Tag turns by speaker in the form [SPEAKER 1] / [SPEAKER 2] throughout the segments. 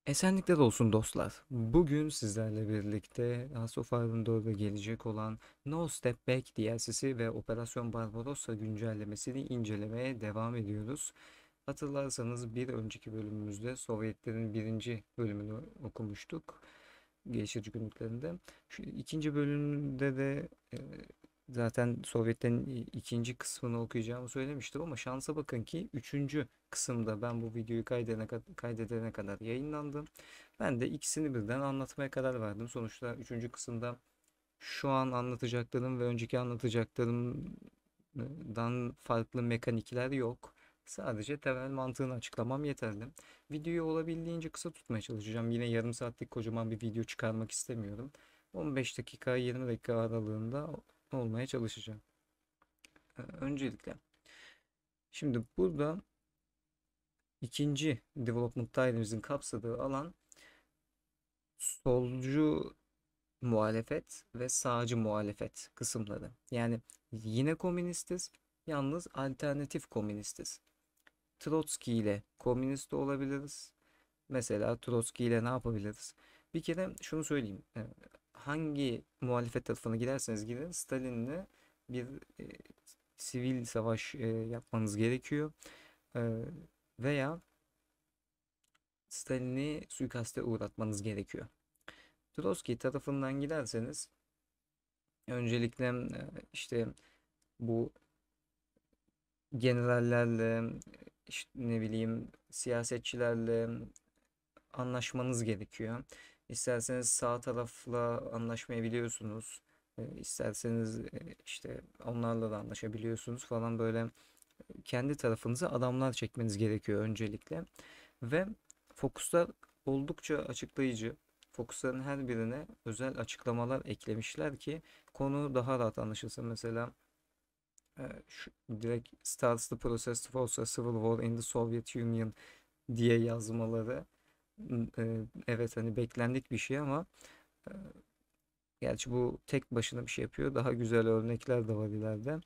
[SPEAKER 1] Esenlikler olsun dostlar. Bugün sizlerle birlikte House of Iron 4'e gelecek olan No Step Back DLC'si ve Operasyon Barbarossa güncellemesini incelemeye devam ediyoruz. Hatırlarsanız bir önceki bölümümüzde Sovyetlerin birinci bölümünü okumuştuk. Geliştirici günlüklerinde. Şu ikinci bölümde de zaten Sovyetlerin ikinci kısmını okuyacağımı söylemiştim ama şansa bakın ki üçüncü kısımda ben bu videoyu kaydedene kadar yayınlandı. Ben de ikisini birden anlatmaya karar verdim. Sonuçta üçüncü kısımda şu an anlatacaklarım ve önceki anlatacaklarımdan farklı mekanikler yok. Sadece temel mantığını açıklamam yeterli. Videoyu olabildiğince kısa tutmaya çalışacağım. Yine yarım saatlik kocaman bir video çıkarmak istemiyorum. 15 dakika 20 dakika aralığında olmaya çalışacağım. Öncelikle. Şimdi burada ikinci development tile'imizin kapsadığı alan solcu muhalefet ve sağcı muhalefet kısımları. Yani yine komünistiz, yalnız alternatif komünistiz. Trotsky ile komünist olabiliriz. Mesela Trotsky ile ne yapabiliriz? Bir kere şunu söyleyeyim. Hangi muhalefet tarafına giderseniz gidin Stalin'le bir e, sivil savaş yapmanız gerekiyor. E, Veya Stalin'i suikaste uğratmanız gerekiyor. Trotsky tarafından giderseniz öncelikle işte bu generallerle işte ne bileyim siyasetçilerle anlaşmanız gerekiyor. İsterseniz sağ tarafla anlaşmayabiliyorsunuz. İsterseniz işte onlarla da anlaşabiliyorsunuz falan böyle kendi tarafınıza adamlar çekmeniz gerekiyor öncelikle. Ve fokuslar oldukça açıklayıcı. Fokusların her birine özel açıklamalar eklemişler ki konu daha rahat anlaşılsın. Mesela direkt starts the process to force a civil war in the Soviet Union diye yazmaları evet hani beklendik bir şey ama e, gerçi bu tek başına bir şey yapıyor. Daha güzel örnekler de var ileride.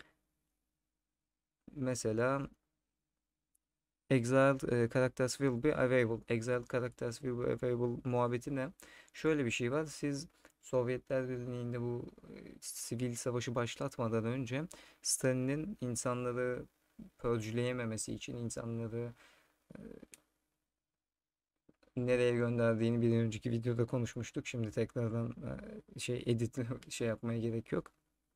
[SPEAKER 1] Mesela Exiled characters will be available. Exiled characters will be available muhabbeti ne? Şöyle bir şey var. Siz Sovyetler Birliği'nde bu sivil savaşı başlatmadan önce Stalin'in insanları purge'leyememesi için insanları nereye gönderdiğini bir önceki videoda konuşmuştuk. Şimdi tekrardan şey edit şey yapmaya gerek yok.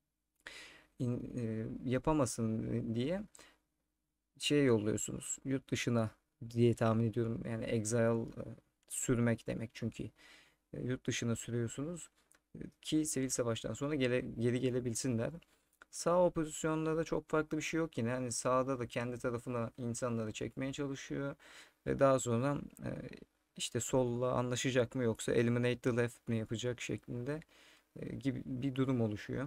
[SPEAKER 1] Yapamasın diye şey yolluyorsunuz yurt dışına diye tahmin ediyorum. Yani exile sürmek demek çünkü yurt dışına sürüyorsunuz ki sivil savaştan sonra geri gelebilsinler. Sağ opozisyonlarda çok farklı bir şey yok yine. Hani sağda da kendi tarafına insanları çekmeye çalışıyor ve daha sonra işte solla anlaşacak mı yoksa eliminate the left mi yapacak şeklinde gibi bir durum oluşuyor.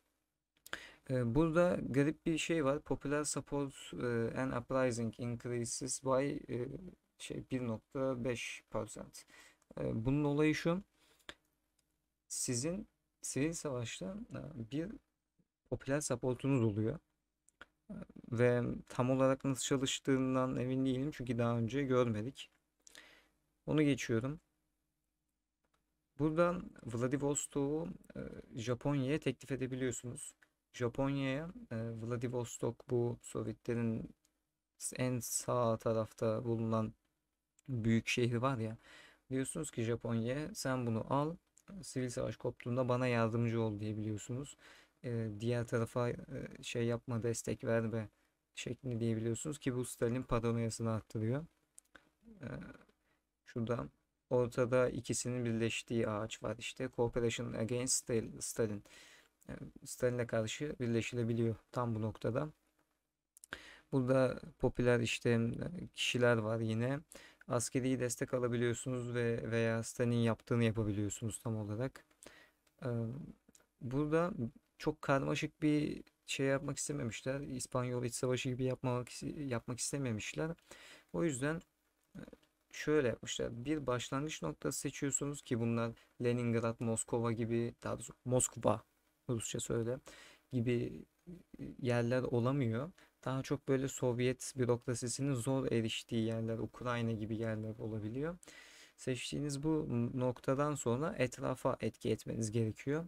[SPEAKER 1] Burada garip bir şey var. Popular support and uprising increases by şey 1,5%. Bunun olayı şu. Sizin sivil savaşta bir popüler supportunuz oluyor. Ve tam olarak nasıl çalıştığından emin değilim çünkü daha önce görmedik. Onu geçiyorum. Buradan Vladivostok'u Japonya'ya teklif edebiliyorsunuz. Japonya'ya Vladivostok bu Sovyetlerin en sağ tarafta bulunan büyük şehri var ya. Diyorsunuz ki Japonya'ya sen bunu al. Sivil savaş koptuğunda bana yardımcı ol diyebiliyorsunuz. Diğer tarafa şey yapma destek verme şeklinde diyebiliyorsunuz ki bu Stalin paranoyasını arttırıyor. E, Şurada ortada ikisinin birleştiği ağaç var işte. Cooperation Against Stalin. Stalin'e karşı birleşilebiliyor tam bu noktada. Burada popüler işte kişiler var yine. Askeri destek alabiliyorsunuz ve veya Stalin yaptığını yapabiliyorsunuz tam olarak. Ee, Burada çok karmaşık bir şey yapmak istememişler. İspanyol İç Savaşı gibi yapmak istememişler. O yüzden şöyle yapmışlar. Bir başlangıç noktası seçiyorsunuz ki bunlar Leningrad, Moskova gibi daha doğrusu Moskva Rusça söyle gibi yerler olamıyor. Daha çok böyle Sovyet bürokrasisinin zor eriştiği yerler, Ukrayna gibi yerler olabiliyor. Seçtiğiniz bu noktadan sonra etrafa etki etmeniz gerekiyor.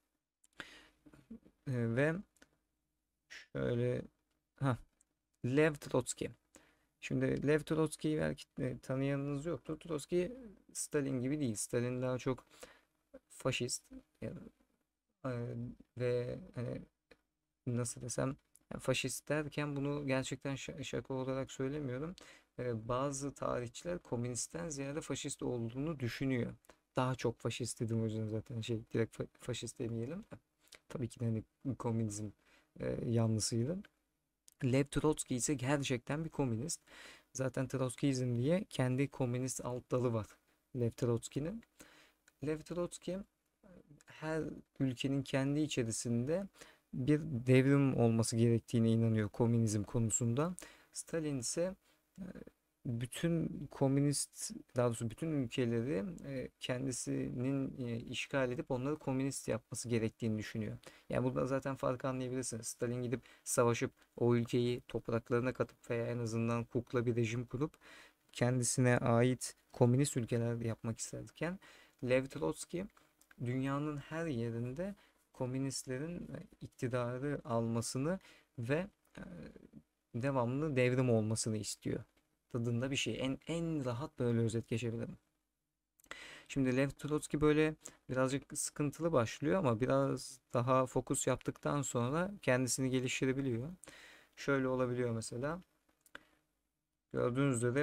[SPEAKER 1] Ve şöyle, ha, Lev Trotsky. Şimdi Lev Trotsky'yi belki tanıyanınız yoktur. Trotsky Stalin gibi değil. Stalin daha çok faşist ya e, ve hani nasıl desem, yani faşist derken bunu gerçekten şaka olarak söylemiyorum. Bazı tarihçiler komünistten ziyade faşist olduğunu düşünüyor. Daha çok faşist dedim o yüzden, zaten direkt faşist demeyelim. Tabii ki de hani komünizm yanlısıydı. Lev Trotsky ise gerçekten bir komünist. Zaten Trotskyizm diye kendi komünist alt dalı var Lev Trotsky'nin. Lev Trotsky her ülkenin kendi içerisinde bir devrim olması gerektiğine inanıyor komünizm konusunda. Stalin ise e, bütün komünist, daha doğrusu bütün ülkeleri kendisinin işgal edip onları komünist yapması gerektiğini düşünüyor. Yani burada zaten farkı anlayabilirsiniz. Stalin gidip savaşıp o ülkeyi topraklarına katıp veya en azından kukla bir rejim kurup kendisine ait komünist ülkeler yapmak isterken, Lev Trotsky dünyanın her yerinde komünistlerin iktidarı almasını ve e, devamlı devrim olmasını istiyor. Tadında bir şey. En rahat böyle özet geçebilirim. Şimdi Lev Trotsky böyle birazcık sıkıntılı başlıyor ama biraz daha fokus yaptıktan sonra kendisini geliştirebiliyor. Şöyle olabiliyor mesela. Gördüğünüz üzere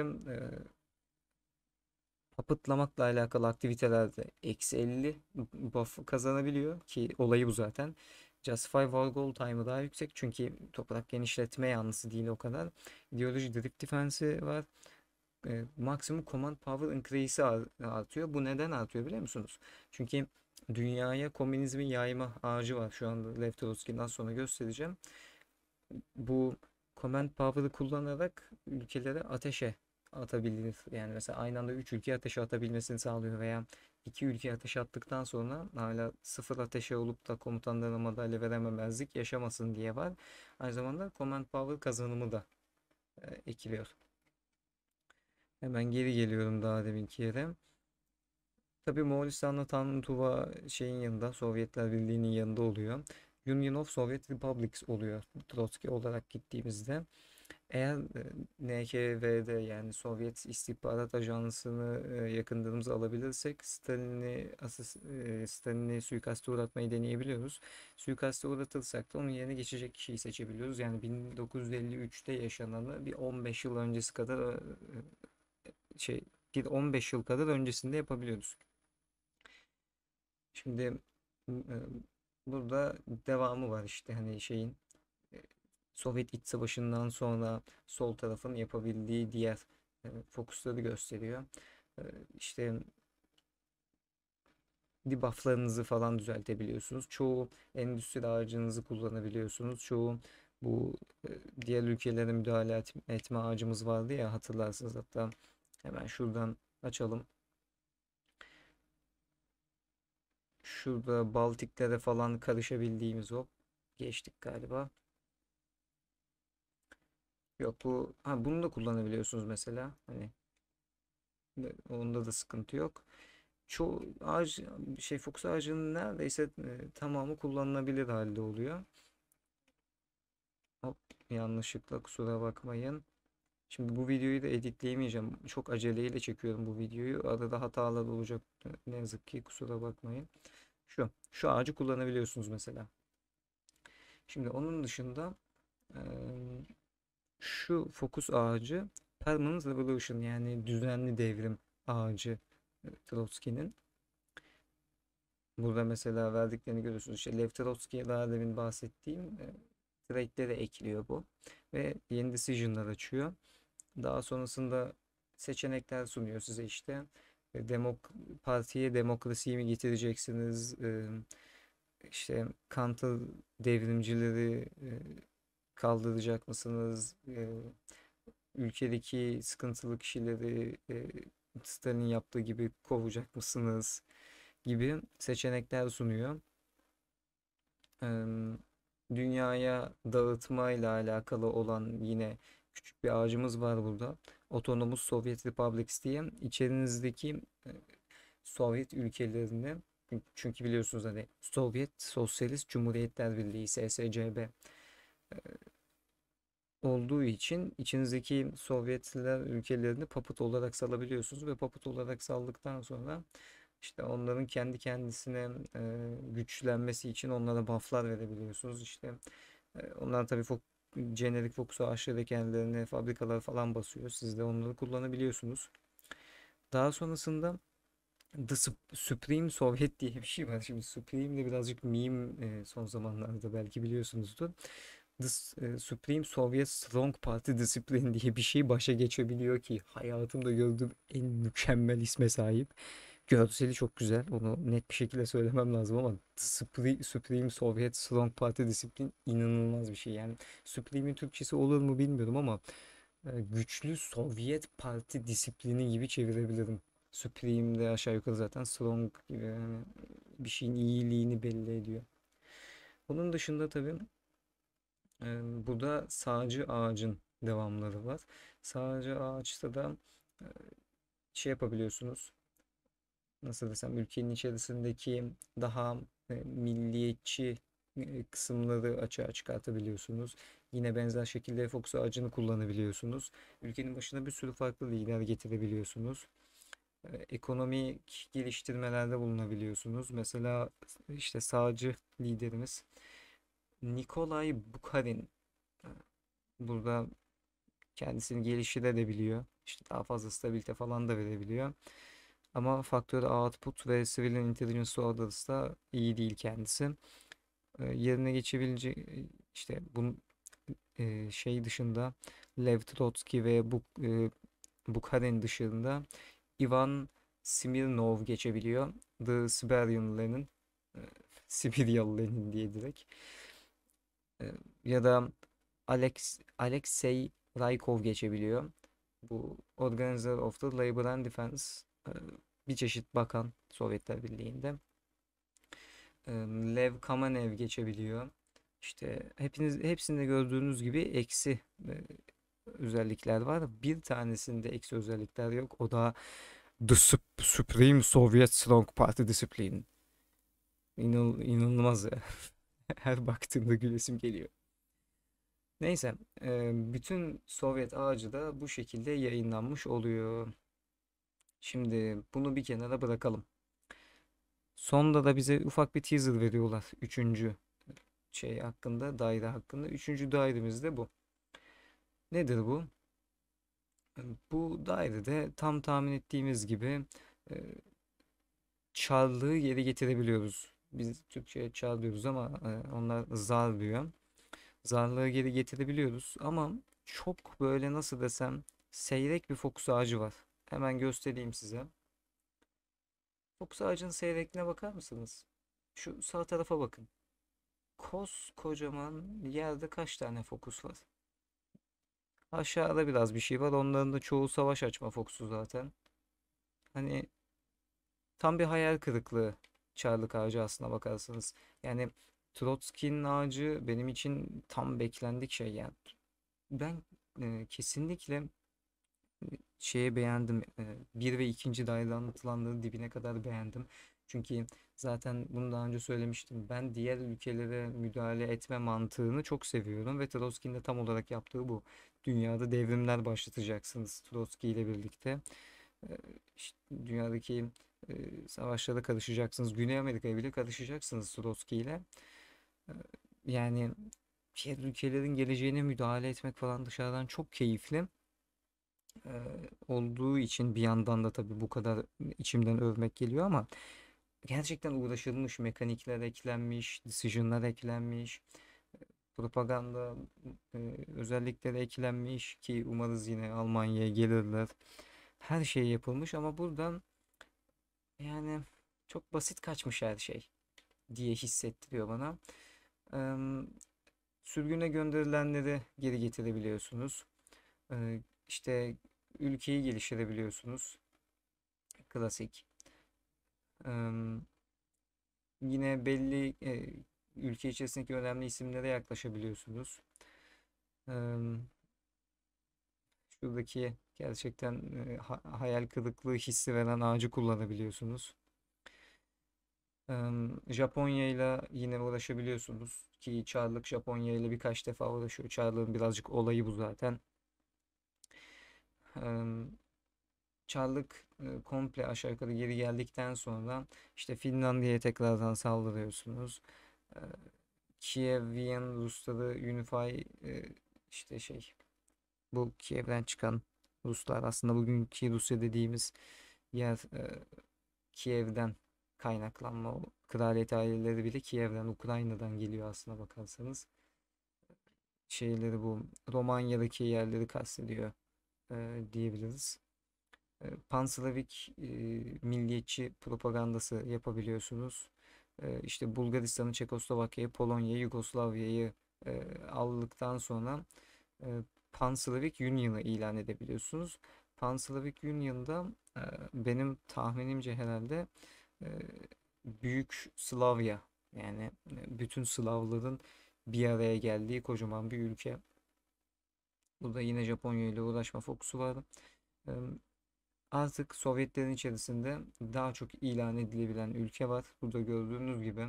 [SPEAKER 1] papıtlamakla alakalı aktivitelerde -50 buff kazanabiliyor ki olayı bu zaten. Justify War Goal Time'ı daha yüksek çünkü toprak genişletme yanlısı değil o kadar. İdeoloji Drift Defense'i var. Maksimum Command Power Increase'i artıyor. Bu neden artıyor biliyor musunuz? Çünkü dünyaya komünizmin yayma ağacı var. Şu anda Lev Trotsky'den sonra göstereceğim. Bu Command Power'ı kullanarak ülkelere ateşe atabilir. Yani mesela aynı anda 3 ülke ateşe atabilmesini sağlıyor veya 2 ülke ateşe attıktan sonra hala sıfır ateşe olup da komutanlarına madalya verememezlik yaşamasın diye var. Aynı zamanda Command Power kazanımı da ekiliyor. Hemen geri geliyorum daha deminki yere. Tabii Moğolistan'la Tantuva şeyin yanında, Sovyetler Birliği'nin yanında oluyor. Union of Soviet Republics oluyor Trotsky olarak gittiğimizde. Eğer NKVD yani Sovyet İstihbarat Ajansı'nı yakınlarımıza alabilirsek Stalin'i suikaste uğratmayı deneyebiliyoruz. Suikaste uğratırsak da onun yerine geçecek kişiyi seçebiliyoruz. Yani 1953'te yaşananı bir 15 yıl öncesi kadar şey bir 15 yıl kadar öncesinde yapabiliyoruz. Şimdi e, burada devamı var işte hani şeyin e, Sovyet İç Savaşı'ndan sonra sol tarafın yapabildiği diğer fokusları gösteriyor. E, işte debufflarınızı falan düzeltebiliyorsunuz. Çoğu endüstri ağacınızı kullanabiliyorsunuz. Çoğu bu diğer ülkelere müdahale etme ağacımız vardı ya, hatırlarsınız. Hatta hemen şuradan açalım. Şurada Baltiklere falan karışabildiğimiz, o. Geçtik galiba. Yok bu, ha, bunu da kullanabiliyorsunuz mesela. Hani onda da sıkıntı yok. Çoğu ağaç fokus ağacının neredeyse tamamı kullanılabilir halde oluyor. Hop, yanlışlıkla kusura bakmayın. Şimdi bu videoyu da editleyemeyeceğim. Çok aceleyle çekiyorum bu videoyu. Arada hatalar olacak. Ne yazık ki kusura bakmayın. Şu ağacı kullanabiliyorsunuz mesela. Şimdi onun dışında e, şu fokus ağacı Permanent Revolution yani düzenli devrim ağacı Trotsky'nin. Burada mesela verdiklerini görüyorsunuz. İşte Lev Trotsky'ye daha demin bahsettiğim trade'leri ekliyor bu. Ve yeni decision'lar açıyor. Daha sonrasında seçenekler sunuyor size işte. Partiye demokrasiyi mi getireceksiniz? İşte counter devrimcileri kaldıracak mısınız? Ülkedeki sıkıntılı kişileri Stalin yaptığı gibi kovacak mısınız? Gibi seçenekler sunuyor. Dünyaya dağıtmayla alakalı olan yine küçük bir ağacımız var burada. Autonomous Soviet Republics diye içerinizdeki Sovyet ülkelerini, çünkü biliyorsunuz hani Sovyet Sosyalist Cumhuriyetler Birliği SSCB olduğu için içinizdeki Sovyetler ülkelerini puppet olarak salabiliyorsunuz ve puppet olarak saldıktan sonra işte onların kendi kendisine güçlenmesi için onlara bufflar verebiliyorsunuz. İşte onlar tabii jenerik fokus ağaçları kendilerine fabrikalar falan basıyor. Siz de onları kullanabiliyorsunuz. Daha sonrasında Supreme Soviet diye bir şey var. Şimdi Supreme de birazcık meme, son zamanlarda belki biliyorsunuzdur. Supreme Soviet Strong Party Discipline diye bir şey başa geçebiliyor ki hayatımda gördüğüm en mükemmel isme sahip. Görseli çok güzel. Onu net bir şekilde söylemem lazım ama Supreme Soviet Strong Party Discipline inanılmaz bir şey. Yani Supreme'in Türkçesi olur mu bilmiyorum ama güçlü Sovyet Parti disiplini gibi çevirebilirim. Supreme de aşağı yukarı zaten strong gibi, yani bir şeyin iyiliğini belli ediyor. Onun dışında tabii burada sağcı ağacın devamları var. Sağcı ağaçta da e, şey yapabiliyorsunuz. Nasıl desem, ülkenin içerisindeki daha milliyetçi kısımları açığa çıkartabiliyorsunuz. Yine benzer şekilde Fox ağacını kullanabiliyorsunuz. Ülkenin başına bir sürü farklı lider getirebiliyorsunuz. Ekonomik geliştirmelerde bulunabiliyorsunuz. Mesela işte sağcı liderimiz Nikolay Bukharin burada kendisini geliştirebiliyor. İşte daha fazla stabilite falan da verebiliyor. Ama faktör output ve civilian intelligence orders da iyi değil kendisi. Yerine geçebilecek işte bunun şey dışında Lev Trotsky ve Bukharin dışında Ivan Smirnov geçebiliyor. The Siberian Lenin. e, Sibiryalı Lenin diye direkt. E, Ya da Alexei Rykov geçebiliyor. Bu Organizer of the Labor and Defense, bir çeşit bakan Sovyetler Birliği'nde. Lev Kamenev geçebiliyor. İşte hepsinde gördüğünüz gibi eksi özellikler var. Bir tanesinde eksi özellikler yok. O da The Supreme Soviet Strong Party Discipline. İnanılmaz ya. Her baktığımda gülesim geliyor. Neyse, bütün Sovyet ağacı da bu şekilde yayınlanmış oluyor. Şimdi bunu bir kenara bırakalım. Sonda da bize ufak bir teaser veriyorlar. Üçüncü şey hakkında, daire hakkında. Üçüncü dairemiz de bu. Nedir bu? Bu dairede tam tahmin ettiğimiz gibi e, çarlığı geri getirebiliyoruz. Biz Türkçe'ye çar diyoruz ama onlar zar diyor. Zarlığı geri getirebiliyoruz ama çok böyle, nasıl desem, seyrek bir fokus ağacı var. Hemen göstereyim size. Fokus ağacının seyrekliğine bakar mısınız? Şu sağ tarafa bakın. Koskocaman yerde kaç tane fokus var? Aşağıda biraz bir şey var. Onların da çoğu savaş açma fokusu zaten. Hani tam bir hayal kırıklığı çarlık ağacı aslına bakarsanız. Yani Trotsky'nin ağacı benim için tam beklendik şey yani. Ben kesinlikle şeye beğendim. Bir ve ikinci dairede anlatılanları dibine kadar beğendim. Çünkü zaten bunu daha önce söylemiştim. Ben diğer ülkelere müdahale etme mantığını çok seviyorum ve Trotsky'nin de tam olarak yaptığı bu. Dünyada devrimler başlatacaksınız Trotsky ile birlikte. E, işte dünyadaki savaşlara karışacaksınız. Güney Amerika'ya bile karışacaksınız Trotsky ile. E, Yani diğer ülkelerin geleceğine müdahale etmek falan dışarıdan çok keyifli olduğu için bir yandan da tabii bu kadar içimden övmek geliyor ama gerçekten uğraşılmış, mekanikler eklenmiş, decision'lar eklenmiş, propaganda özellikleri eklenmiş ki umarız yine Almanya'ya gelirler. Her şey yapılmış ama buradan yani çok basit kaçmış her şey diye hissettiriyor bana. Eee, Sürgüne gönderilenleri geri getirebiliyorsunuz. İşte ülkeyi geliştirebiliyorsunuz. Klasik. Eee, Yine belli ülke içerisindeki önemli isimlere yaklaşabiliyorsunuz. Eee, Şuradaki gerçekten hayal kırıklığı hissi veren ağacı kullanabiliyorsunuz. Japonya ile yine uğraşabiliyorsunuz ki Çarlık Japonya ile birkaç defa uğraşıyor. Çarlık'ın birazcık olayı bu zaten. Em, Çarlık komple aşağı yukarı geri geldikten sonra işte Finlandiya'ya tekrardan saldırıyorsunuz. E, Kievian Rusları Unify işte şey bu Kiev'den çıkan Ruslar aslında bugünkü Rusya dediğimiz yer Kiev'den kaynaklanma o kraliyet aileleri bile Kiev'den Ukrayna'dan geliyor aslına bakarsanız. Şeyleri bu Romanya'daki yerleri kastediyor diyebiliriz. Panslavik milliyetçi propagandası yapabiliyorsunuz. İşte Bulgaristan'ı, Çekoslovakya'yı, Polonya'yı, Yugoslavya'yı aldıktan sonra e, Panslavik Union'ı ilan edebiliyorsunuz. Panslavik Union'da benim tahminimce herhalde e, Büyük Slavya yani bütün Slavların bir araya geldiği kocaman bir ülke. Burada yine Japonya ile uğraşma fokusu var. E, Artık Sovyetlerin içerisinde daha çok ilan edilebilen ülke var. Burada gördüğünüz gibi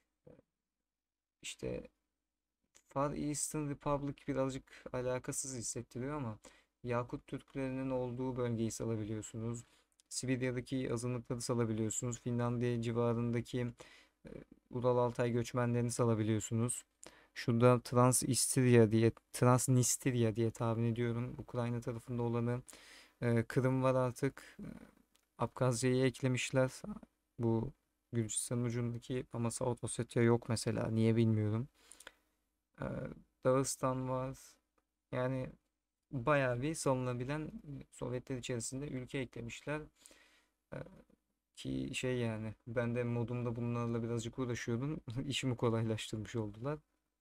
[SPEAKER 1] işte Far Eastern Republic birazcık alakasız hissettiriyor ama Yakut Türklerinin olduğu bölgeyi salabiliyorsunuz. Sibirya'daki azınlıkları salabiliyorsunuz. Finlandiya civarındaki e, Ural Altay göçmenlerini salabiliyorsunuz. Şurada Transnistria diye tahmin ediyorum. Ukrayna tarafında olanı. Kırım var artık. Abkazya'yı eklemişler. Bu Gürcistan ucundaki ama South Ossetya yok mesela. Niye bilmiyorum. Ee, Dağıstan var. Yani bayağı bir salınabilen Sovyetler içerisinde ülke eklemişler. Ee, Ki şey yani ben de modumda bunlarla birazcık uğraşıyordum. İşimi kolaylaştırmış oldular.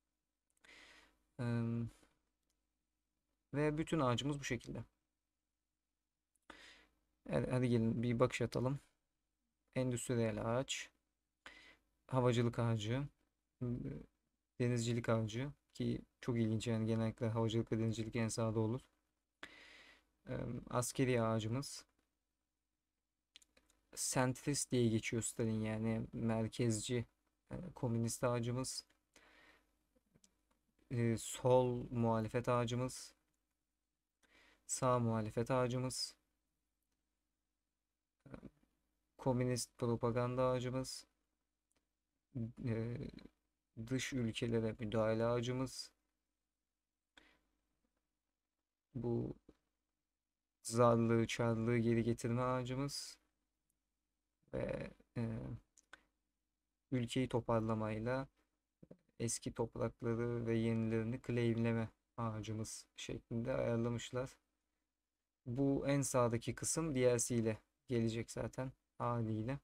[SPEAKER 1] Ee, Ve bütün ağacımız bu şekilde. Hadi gelin bir bakış atalım. Endüstriyel ağaç, havacılık ağacı, denizcilik ağacı ki çok ilginç yani genellikle havacılık ve denizcilik en sağda olur. Askeri ağacımız, sentrist diye geçiyor Stalin yani merkezci komünist ağacımız, sol muhalefet ağacımız, sağ muhalefet ağacımız, komünist propaganda ağacımız, e, dış ülkelere müdahale ağacımız, bu zarlığı, çarlığı geri getirme ağacımız ve ülkeyi toparlamayla eski toprakları ve yenilerini claimleme ağacımız şeklinde ayarlamışlar. Bu en sağdaki kısım DLC ile gelecek zaten haliyle.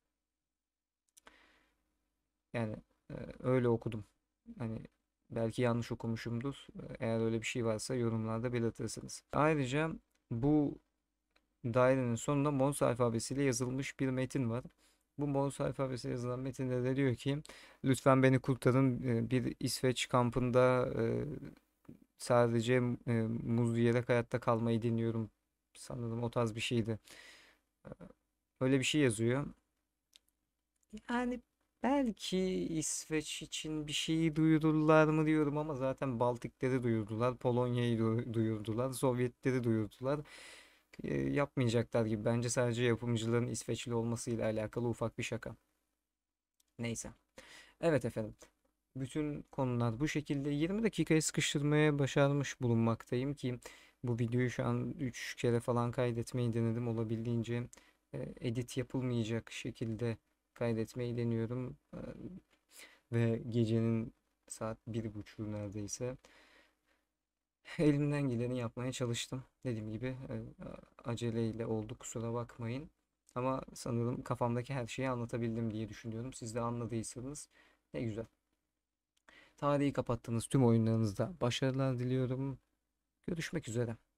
[SPEAKER 1] Yani öyle okudum. Hani belki yanlış okumuşumdur. Eğer öyle bir şey varsa yorumlarda belirtirsiniz. Ayrıca bu dairenin sonunda Morse alfabesiyle yazılmış bir metin var. Bu Morse alfabesiyle yazılan metinde de diyor ki lütfen beni kurtarın. Bir İsveç kampında sadece muz yiyerek hayatta kalmayı deniyorum. Sanırım o tarz bir şeydi. Öyle bir şey yazıyor. Yani belki İsveç için bir şeyi duyururlar mı diyorum ama zaten Baltikleri duyurdular, Polonya'yı duyurdular, Sovyetleri duyurdular. Yapmayacaklar gibi. Bence sadece yapımcıların İsveçli olmasıyla alakalı ufak bir şaka. Neyse. Evet efendim. Bütün konular bu şekilde 20 dakikaya sıkıştırmaya başarmış bulunmaktayım ki bu videoyu şu an 3 kere falan kaydetmeyi denedim. Olabildiğince edit yapılmayacak şekilde kaydetmeyi deniyorum. Ve gecenin saat 1:30 neredeyse. Elimden geleni yapmaya çalıştım. Dediğim gibi aceleyle oldu kusura bakmayın. Ama sanırım kafamdaki her şeyi anlatabildim diye düşünüyorum. Siz de anladıysanız ne güzel. Tarihi kapattığınız tüm oyunlarınızda başarılar diliyorum. Görüşmek üzere.